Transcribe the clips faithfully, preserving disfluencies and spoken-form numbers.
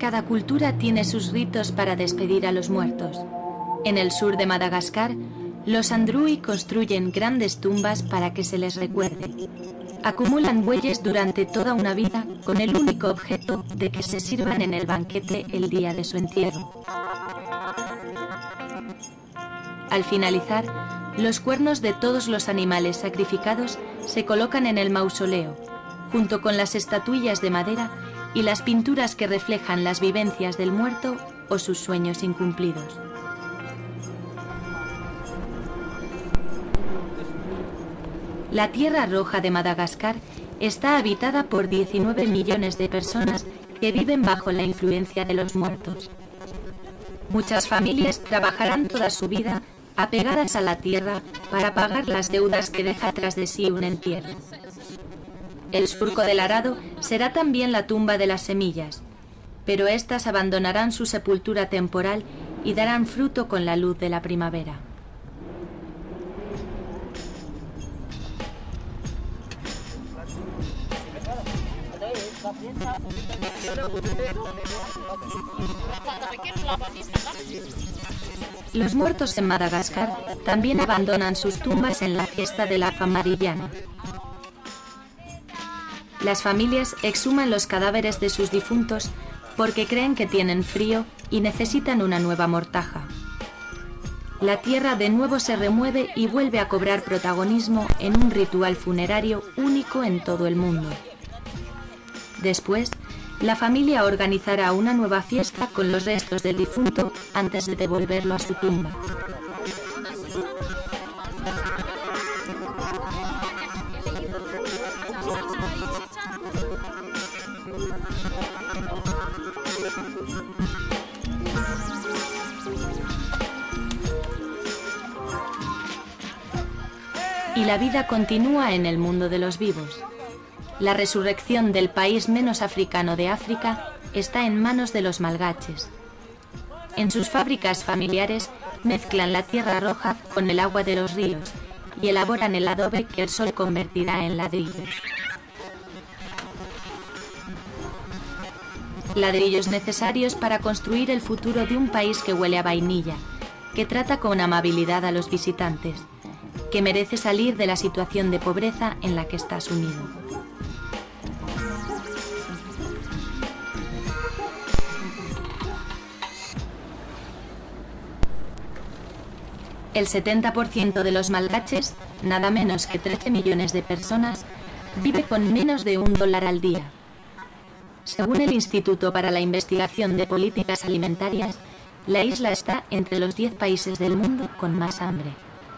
Cada cultura tiene sus ritos para despedir a los muertos. En el sur de Madagascar, los Andrui construyen grandes tumbas para que se les recuerde. Acumulan bueyes durante toda una vida con el único objeto de que se sirvan en el banquete el día de su entierro. Al finalizar, los cuernos de todos los animales sacrificados se colocan en el mausoleo, junto con las estatuillas de madera y las pinturas que reflejan las vivencias del muerto o sus sueños incumplidos. La Tierra Roja de Madagascar está habitada por diecinueve millones de personas que viven bajo la influencia de los muertos. Muchas familias trabajarán toda su vida apegadas a la tierra para pagar las deudas que deja tras de sí un entierro. El surco del arado será también la tumba de las semillas, pero éstas abandonarán su sepultura temporal y darán fruto con la luz de la primavera. Los muertos en Madagascar también abandonan sus tumbas en la fiesta de la Famarillana. Las familias exhuman los cadáveres de sus difuntos porque creen que tienen frío y necesitan una nueva mortaja. La tierra de nuevo se remueve y vuelve a cobrar protagonismo en un ritual funerario único en todo el mundo. Después, la familia organizará una nueva fiesta con los restos del difunto antes de devolverlo a su tumba. Y la vida continúa en el mundo de los vivos. La resurrección del país menos africano de África está en manos de los malgaches. En sus fábricas familiares mezclan la tierra roja con el agua de los ríos y elaboran el adobe que el sol convertirá en ladrillos. Ladrillos necesarios para construir el futuro de un país que huele a vainilla, que trata con amabilidad a los visitantes, que merece salir de la situación de pobreza en la que está sumido. El setenta por ciento de los malgaches, nada menos que trece millones de personas, vive con menos de un dólar al día. Según el Instituto para la Investigación de Políticas Alimentarias, la isla está entre los diez países del mundo con más hambre.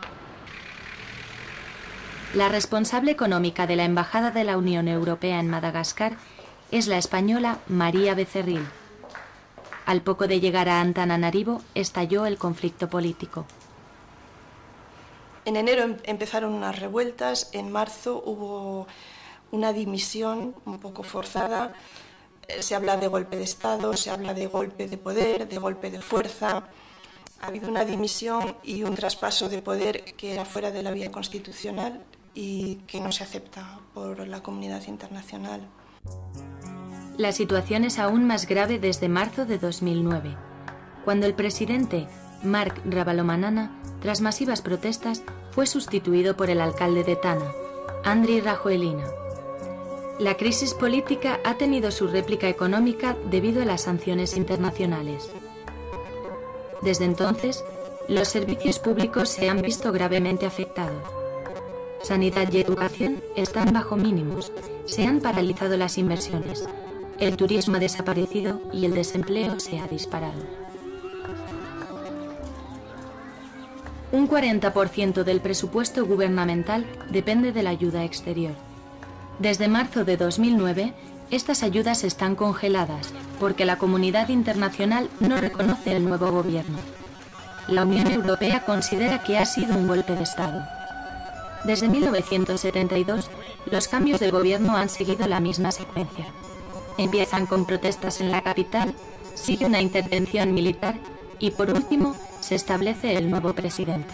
La responsable económica de la Embajada de la Unión Europea en Madagascar es la española María Becerril. Al poco de llegar a Antananarivo estalló el conflicto político. En enero empezaron unas revueltas, en marzo hubo una dimisión un poco forzada. Se habla de golpe de Estado, se habla de golpe de poder, de golpe de fuerza. Ha habido una dimisión y un traspaso de poder que era fuera de la vía constitucional y que no se acepta por la comunidad internacional. La situación es aún más grave desde marzo de dos mil nueve, cuando el presidente Marc Ravalomanana, tras masivas protestas, fue sustituido por el alcalde de Tana, Andry Rajoelina. La crisis política ha tenido su réplica económica debido a las sanciones internacionales. Desde entonces, los servicios públicos se han visto gravemente afectados. Sanidad y educación están bajo mínimos, se han paralizado las inversiones, el turismo ha desaparecido y el desempleo se ha disparado. Un cuarenta por ciento del presupuesto gubernamental depende de la ayuda exterior. Desde marzo de dos mil nueve, estas ayudas están congeladas porque la comunidad internacional no reconoce el nuevo gobierno. La Unión Europea considera que ha sido un golpe de Estado. Desde mil novecientos setenta y dos, los cambios de gobierno han seguido la misma secuencia. Empiezan con protestas en la capital, sigue una intervención militar y, por último, se establece el nuevo presidente.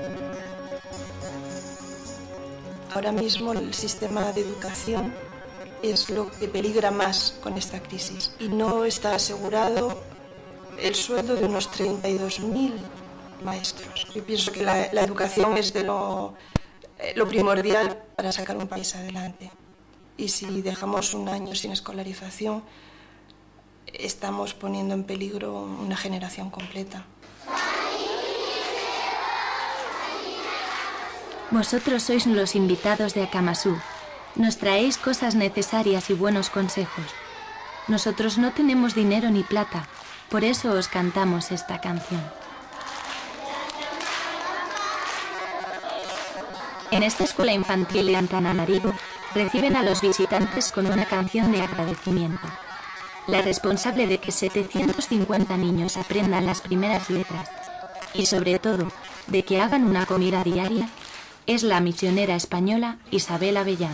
Ahora mismo el sistema de educación es lo que peligra más con esta crisis. Y no está asegurado el sueldo de unos treinta y dos mil maestros. Yo pienso que la, la educación es de lo, eh, lo primordial para sacar un país adelante. Y si dejamos un año sin escolarización, estamos poniendo en peligro una generación completa. Vosotros sois los invitados de Akamasú. Nos traéis cosas necesarias y buenos consejos. Nosotros no tenemos dinero ni plata, por eso os cantamos esta canción. En esta escuela infantil de Antananarivo reciben a los visitantes con una canción de agradecimiento. La responsable de que setecientos cincuenta niños aprendan las primeras letras y sobre todo de que hagan una comida diaria es la misionera española Isabel Avellán.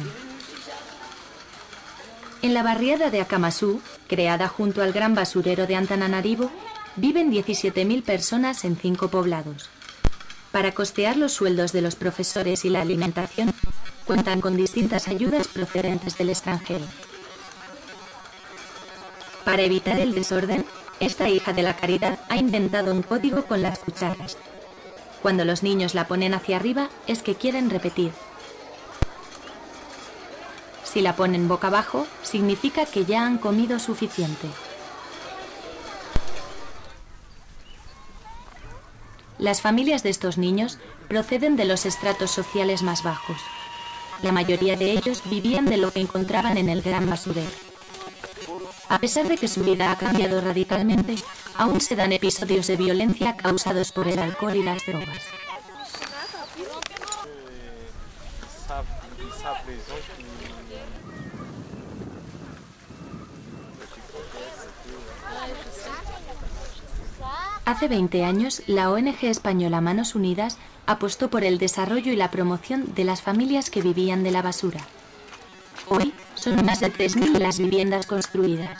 En la barriada de Akamasú, creada junto al gran basurero de Antananarivo, viven diecisiete mil personas en cinco poblados. Para costear los sueldos de los profesores y la alimentación, cuentan con distintas ayudas procedentes del extranjero. Para evitar el desorden, esta hija de la caridad ha inventado un código con las cucharas. Cuando los niños la ponen hacia arriba es que quieren repetir. Si la ponen boca abajo, significa que ya han comido suficiente. Las familias de estos niños proceden de los estratos sociales más bajos. La mayoría de ellos vivían de lo que encontraban en el gran basurero. A pesar de que su vida ha cambiado radicalmente, aún se dan episodios de violencia causados por el alcohol y las drogas. Hace veinte años, la O N G española Manos Unidas apostó por el desarrollo y la promoción de las familias que vivían de la basura. Hoy son más de tres mil las viviendas construidas.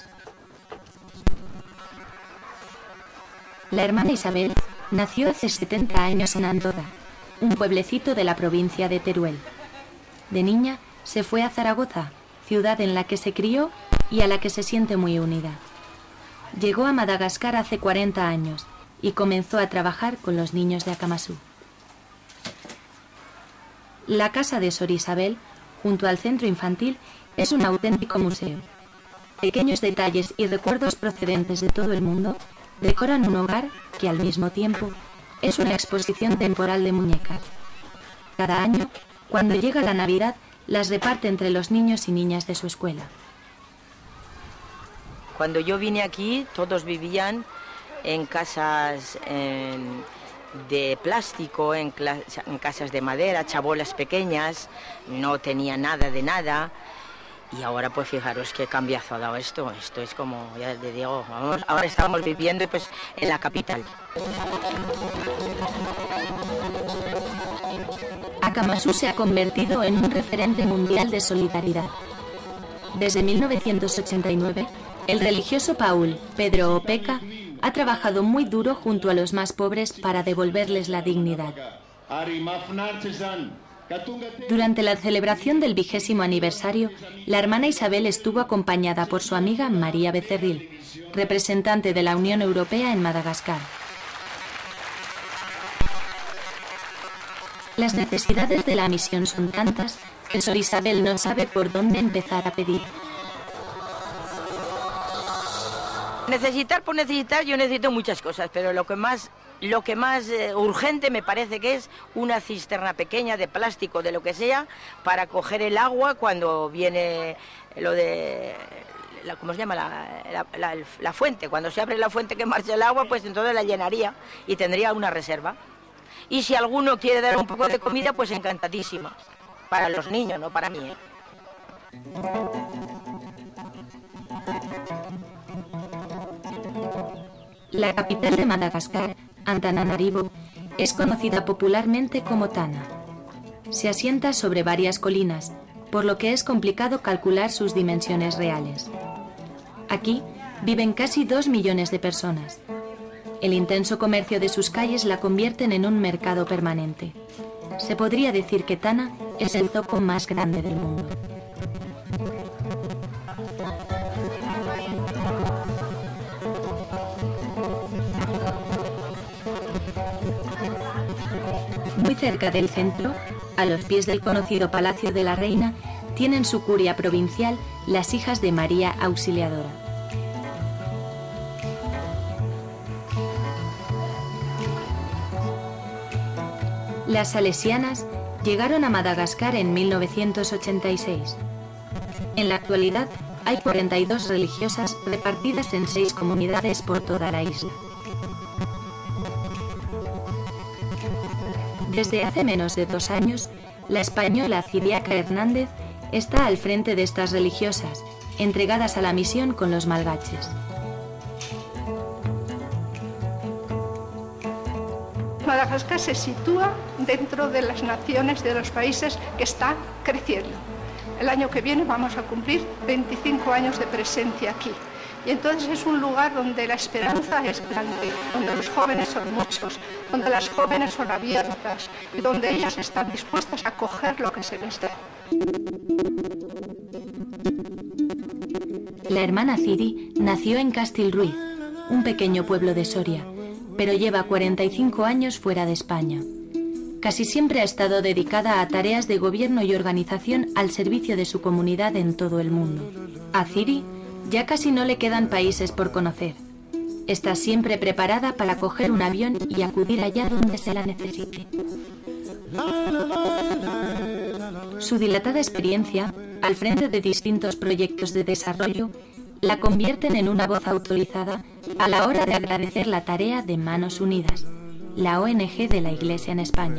La hermana Isabel nació hace setenta años en Andoda, un pueblecito de la provincia de Teruel. De niña se fue a Zaragoza, ciudad en la que se crió y a la que se siente muy unida. Llegó a Madagascar hace cuarenta años y comenzó a trabajar con los niños de Akamasú. La casa de Sor Isabel, junto al centro infantil, es un auténtico museo. Pequeños detalles y recuerdos procedentes de todo el mundo decoran un hogar que al mismo tiempo es una exposición temporal de muñecas. Cada año, cuando llega la Navidad, las reparte entre los niños y niñas de su escuela. Cuando yo vine aquí, todos vivían en casas en, de plástico, en, en casas de madera, chabolas pequeñas, no tenía nada de nada. Y ahora pues fijaros qué cambiazo ha dado esto. Esto es como, ya te digo, vamos, ahora estamos viviendo pues en la capital. Akamasú se ha convertido en un referente mundial de solidaridad. Desde mil novecientos ochenta y nueve, el religioso Paul Pedro Opeka ha trabajado muy duro junto a los más pobres para devolverles la dignidad. Durante la celebración del vigésimo aniversario, la hermana Isabel estuvo acompañada por su amiga María Becerril, representante de la Unión Europea en Madagascar. Las necesidades de la misión son tantas que Sor Isabel no sabe por dónde empezar a pedir. Necesitar por necesitar, yo necesito muchas cosas, pero lo que más, lo que más eh, urgente me parece que es una cisterna pequeña de plástico, de lo que sea, para coger el agua cuando viene lo de, la, ¿cómo se llama? La, la, la, la fuente. Cuando se abre la fuente que marcha el agua, pues entonces la llenaría y tendría una reserva. Y si alguno quiere dar un poco de comida, pues encantadísima. Para los niños, no para mí, ¿eh? La capital de Madagascar, Antananarivo, es conocida popularmente como Tana. Se asienta sobre varias colinas, por lo que es complicado calcular sus dimensiones reales. Aquí viven casi dos millones de personas. El intenso comercio de sus calles la convierten en un mercado permanente. Se podría decir que Tana es el zoco más grande del mundo. cerca del centro, a los pies del conocido Palacio de la Reina, tienen su curia provincial las Hijas de María Auxiliadora. Las salesianas llegaron a Madagascar en mil novecientos ochenta y seis. En la actualidad hay cuarenta y dos religiosas repartidas en seis comunidades por toda la isla. Desde hace menos de dos años, la española Ciriaca Hernández está al frente de estas religiosas, entregadas a la misión con los malgaches. Madagascar se sitúa dentro de las naciones de los países que están creciendo. El año que viene vamos a cumplir veinticinco años de presencia aquí. Y entonces es un lugar donde la esperanza es grande, donde los jóvenes son muchos, donde las jóvenes son abiertas y donde ellas están dispuestas a coger lo que se les dé. La hermana Ciri nació en Castilruiz, un pequeño pueblo de Soria, pero lleva cuarenta y cinco años fuera de España. Casi siempre ha estado dedicada a tareas de gobierno y organización al servicio de su comunidad en todo el mundo. A Ciri ya casi no le quedan países por conocer. Está siempre preparada para coger un avión y acudir allá donde se la necesite. Su dilatada experiencia, al frente de distintos proyectos de desarrollo, la convierten en una voz autorizada a la hora de agradecer la tarea de Manos Unidas, la O N G de la Iglesia en España.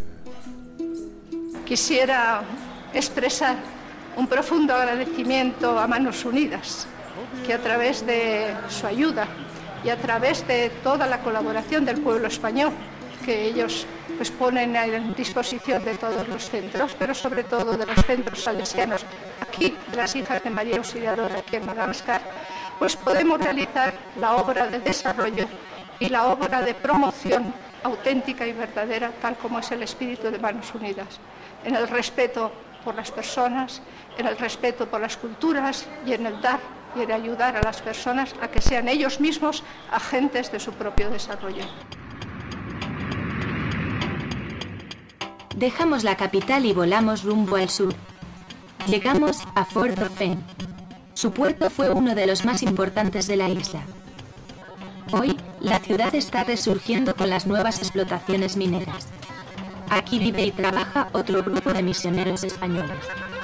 Quisiera expresar un profundo agradecimiento a Manos Unidas, que a través de su ayuda y a través de toda la colaboración del pueblo español, que ellos pues, ponen a disposición de todos los centros, pero sobre todo de los centros salesianos, aquí, las Hijas de María Auxiliadora, aquí en Madagascar, pues podemos realizar la obra de desarrollo y la obra de promoción auténtica y verdadera, tal como es el espíritu de Manos Unidas, en el respeto por las personas, en el respeto por las culturas y en el dar y en ayudar a las personas a que sean ellos mismos agentes de su propio desarrollo. Dejamos la capital y volamos rumbo al sur. Llegamos a Fort-Dauphin. Su puerto fue uno de los más importantes de la isla. Hoy, la ciudad está resurgiendo con las nuevas explotaciones mineras. Aquí vive y trabaja otro grupo de misioneros españoles.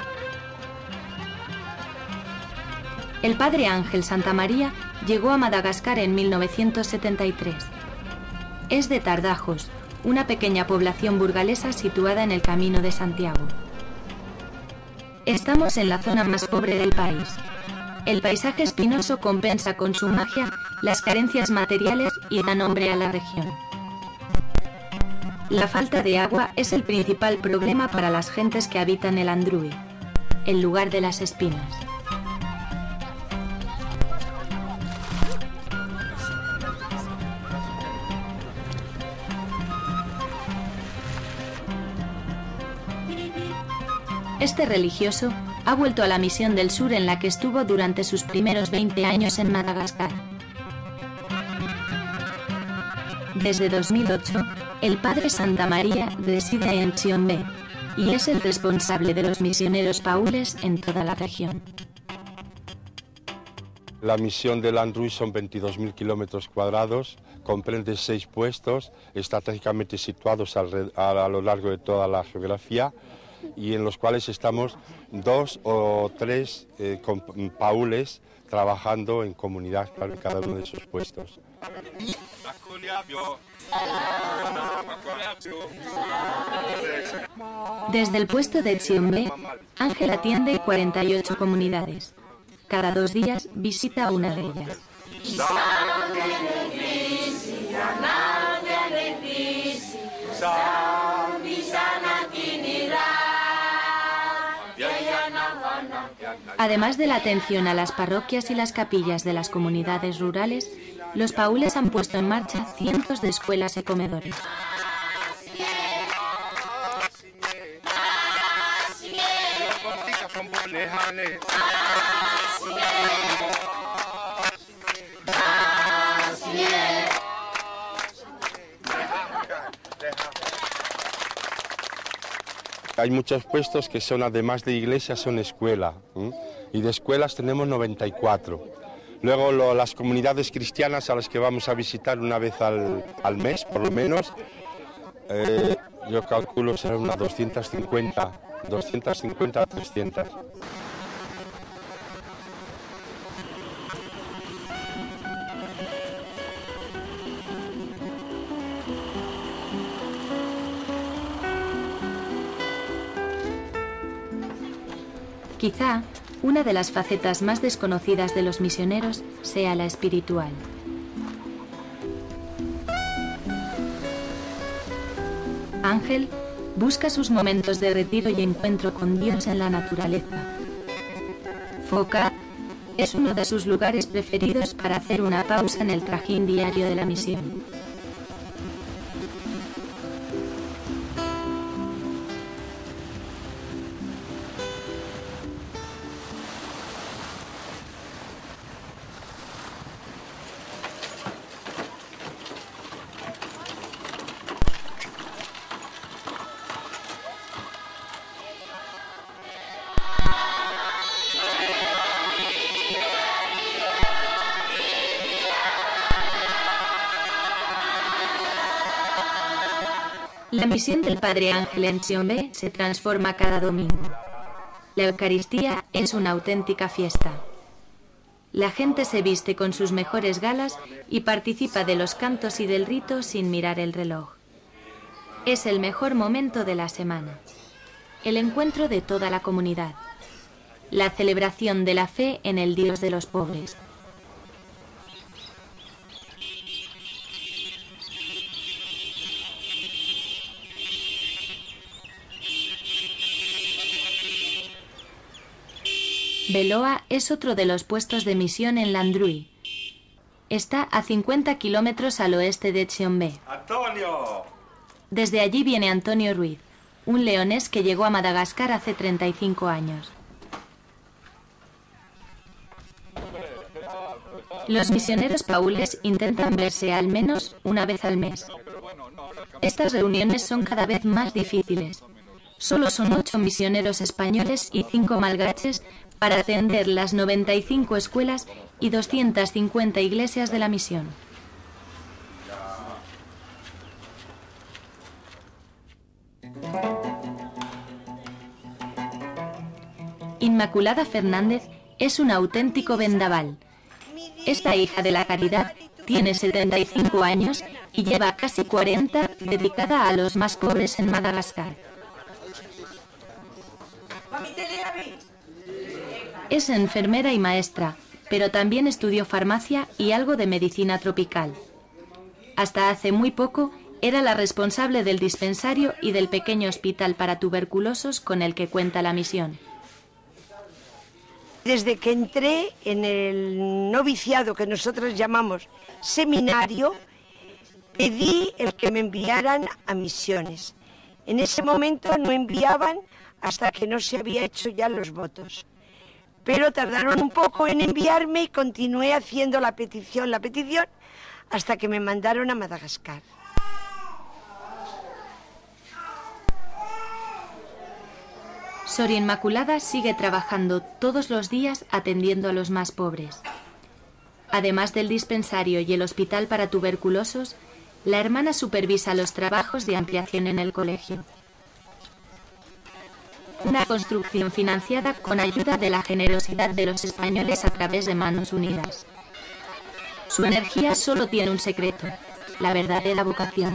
El padre Ángel Santamaría llegó a Madagascar en mil novecientos setenta y tres. Es de Tardajos, una pequeña población burgalesa situada en el Camino de Santiago. Estamos en la zona más pobre del país. El paisaje espinoso compensa con su magia las carencias materiales y da nombre a la región. La falta de agua es el principal problema para las gentes que habitan el Andrúi, el lugar de las espinas. Este religioso ha vuelto a la misión del sur en la que estuvo durante sus primeros veinte años en Madagascar. Desde dos mil ocho, el padre Santamaría reside en Tsiombe y es el responsable de los misioneros paules en toda la región. La misión del Andrúi son veintidós mil kilómetros cuadrados, comprende seis puestos estratégicamente situados a lo largo de toda la geografía, y en los cuales estamos dos o tres eh, con paules trabajando en comunidad, claro, en cada uno de esos puestos. Desde el puesto de Tsiombe, Ángel atiende cuarenta y ocho comunidades. Cada dos días visita una de ellas. Además de la atención a las parroquias y las capillas de las comunidades rurales, los paules han puesto en marcha cientos de escuelas y comedores. hay muchos puestos que son, además de iglesias, son escuela, ¿eh? Y de escuelas tenemos noventa y cuatro. Luego lo, las comunidades cristianas a las que vamos a visitar una vez al, al mes, por lo menos, eh, yo calculo serán unas doscientas cincuenta, doscientas cincuenta a trescientas. Quizá una de las facetas más desconocidas de los misioneros sea la espiritual. Ángel busca sus momentos de retiro y encuentro con Dios en la naturaleza. Foca es uno de sus lugares preferidos para hacer una pausa en el trajín diario de la misión. La misión del Padre Ángel en Xiongbe se transforma cada domingo. La Eucaristía es una auténtica fiesta. La gente se viste con sus mejores galas y participa de los cantos y del rito sin mirar el reloj. Es el mejor momento de la semana. El encuentro de toda la comunidad. La celebración de la fe en el Dios de los pobres. Beloa es otro de los puestos de misión en Landruy. Está a cincuenta kilómetros al oeste de Xiongbe. ¡Antonio! Desde allí viene Antonio Ruiz, un leonés que llegó a Madagascar hace treinta y cinco años. Los misioneros paules intentan verse al menos una vez al mes. Estas reuniones son cada vez más difíciles. Solo son ocho misioneros españoles y cinco malgaches para atender las noventa y cinco escuelas y doscientas cincuenta iglesias de la misión. Inmaculada Fernández es un auténtico vendaval. Esta hija de la caridad tiene setenta y cinco años y lleva casi cuarenta dedicada a los más pobres en Madagascar. Es enfermera y maestra, pero también estudió farmacia y algo de medicina tropical. Hasta hace muy poco era la responsable del dispensario y del pequeño hospital para tuberculosos con el que cuenta la misión. Desde que entré en el noviciado que nosotros llamamos seminario, pedí el que me enviaran a misiones. En ese momento no enviaban hasta que no se había hecho ya los votos. Pero tardaron un poco en enviarme y continué haciendo la petición, la petición, hasta que me mandaron a Madagascar. Sor Inmaculada sigue trabajando todos los días atendiendo a los más pobres. Además del dispensario y el hospital para tuberculosos, la hermana supervisa los trabajos de ampliación en el colegio. Una construcción financiada con ayuda de la generosidad de los españoles a través de Manos Unidas. Su energía solo tiene un secreto, la verdadera vocación.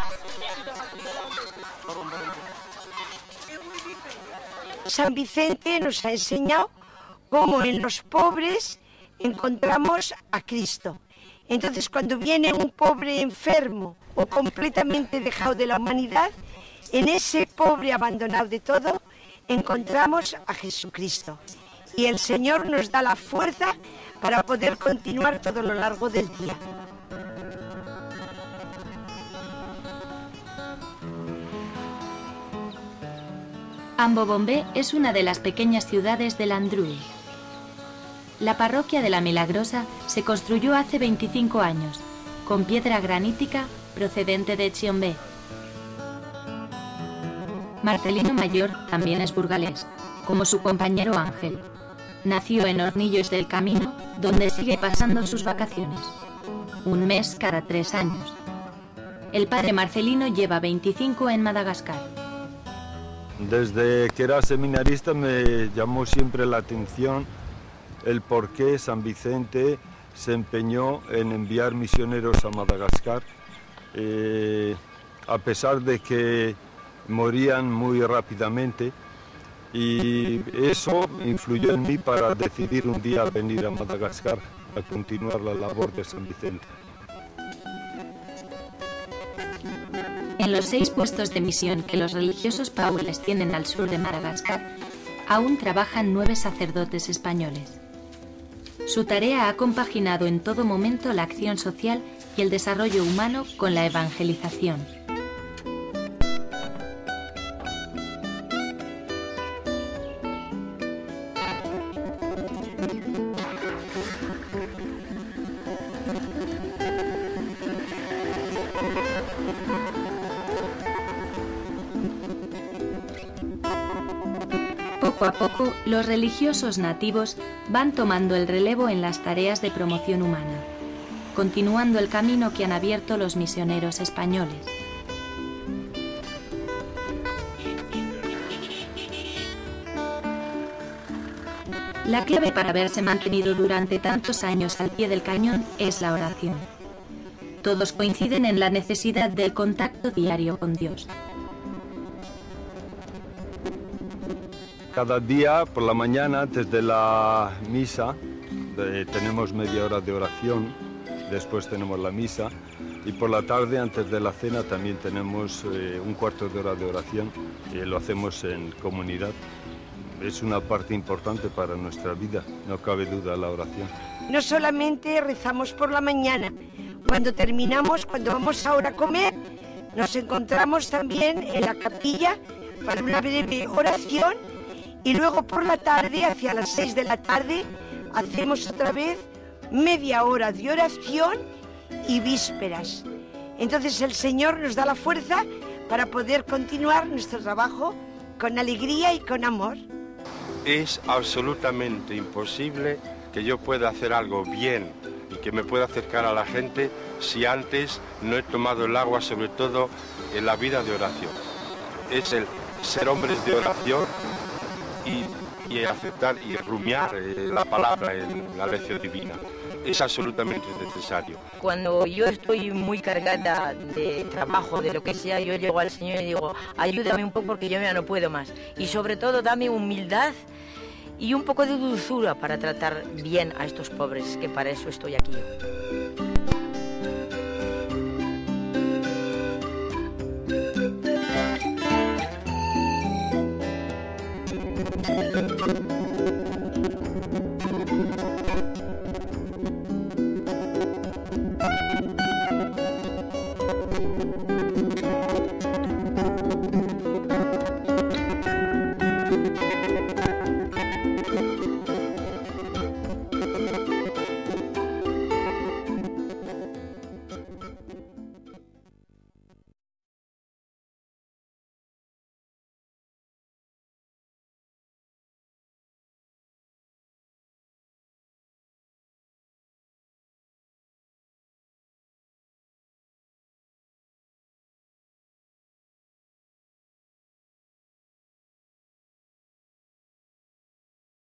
San Vicente nos ha enseñado cómo en los pobres encontramos a Cristo. Entonces, cuando viene un pobre enfermo o completamente dejado de la humanidad, en ese pobre abandonado de todo, encontramos a Jesucristo. Y el Señor nos da la fuerza para poder continuar todo lo largo del día. Ambobombé es una de las pequeñas ciudades de Landruy. La parroquia de la Milagrosa se construyó hace veinticinco años, con piedra granítica procedente de Xiongbe. Marcelino Mayor también es burgalés, como su compañero Ángel. Nació en Hornillos del Camino, donde sigue pasando sus vacaciones. Un mes cada tres años. El padre Marcelino lleva veinticinco en Madagascar. Desde que era seminarista me llamó siempre la atención el por qué San Vicente se empeñó en enviar misioneros a Madagascar, eh, a pesar de que morían muy rápidamente, y eso influyó en mí para decidir un día venir a Madagascar a continuar la labor de San Vicente. En los seis puestos de misión que los religiosos paules tienen al sur de Madagascar, aún trabajan nueve sacerdotes españoles. Su tarea ha compaginado en todo momento la acción social y el desarrollo humano con la evangelización. Poco a poco, los religiosos nativos van tomando el relevo en las tareas de promoción humana, continuando el camino que han abierto los misioneros españoles. La clave para haberse mantenido durante tantos años al pie del cañón es la oración. Todos coinciden en la necesidad del contacto diario con Dios. Cada día por la mañana, antes de la misa, eh, tenemos media hora de oración, después tenemos la misa, y por la tarde, antes de la cena, también tenemos eh, un cuarto de hora de oración, y lo hacemos en comunidad. Es una parte importante para nuestra vida, no cabe duda la oración. No solamente rezamos por la mañana, cuando terminamos, cuando vamos ahora a comer, nos encontramos también en la capilla para una breve oración. Y luego por la tarde, hacia las seis de la tarde, hacemos otra vez media hora de oración y vísperas. Entonces el Señor nos da la fuerza para poder continuar nuestro trabajo con alegría y con amor. Es absolutamente imposible que yo pueda hacer algo bien y que me pueda acercar a la gente si antes no he tomado el agua, sobre todo en la vida de oración. Es el ser hombres de oración y, y aceptar y rumiar eh, la palabra en la lección divina. Es absolutamente necesario. Cuando yo estoy muy cargada de trabajo, de lo que sea, yo llego al Señor y digo, ayúdame un poco porque yo ya no puedo más. Y sobre todo, dame humildad y un poco de dulzura para tratar bien a estos pobres, que para eso estoy aquí yo.